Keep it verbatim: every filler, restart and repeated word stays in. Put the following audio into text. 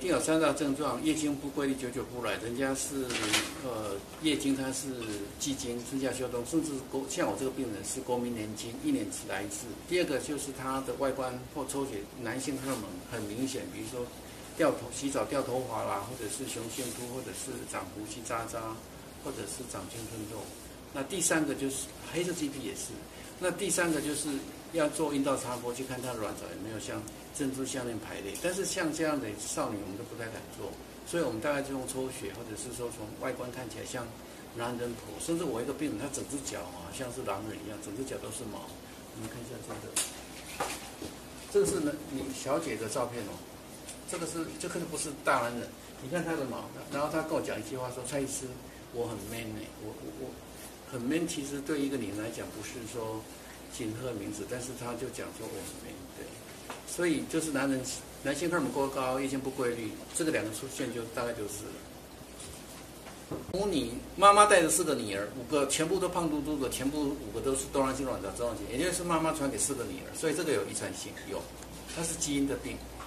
定有三大症状：月经不规律、久久不来，人家是呃月经它是季经，春夏秋冬，甚至像我这个病人是国民年经，一年只来一次。第二个就是他的外观或抽血，男性荷尔蒙很明显，比如说掉头洗澡掉头发啦，或者是雄性秃，或者是长胡须渣渣，或者是长青春痘。那第三个就是黑色肌皮也是。那第三个就是要做阴道插播，去看他的卵巢有没有像珍珠项链排列。但是像这样的少女，我们都不太敢做，所以我们大概就用抽血，或者是说从外观看起来像男人婆，甚至我一个病人，他整只脚啊像是狼人一样，整只脚都是毛。你们看一下这个，这个是呢你小姐的照片哦，这个是这个不是大男人，你看他的毛，然后他跟我讲一句话说：“蔡医师，我很 man 呢、欸，我我我。”很 man， 其实对一个女人来讲不是说显赫名字，但是他就讲说我很 man， 对，所以就是男人男性荷尔蒙过高，月经不规律，这个两个出现就大概就是了。母女妈妈带着四个女儿，五个全部都胖嘟嘟的，全部五个都是多囊性卵巢症候群，也就是妈妈传给四个女儿，所以这个有遗传性，有，它是基因的病。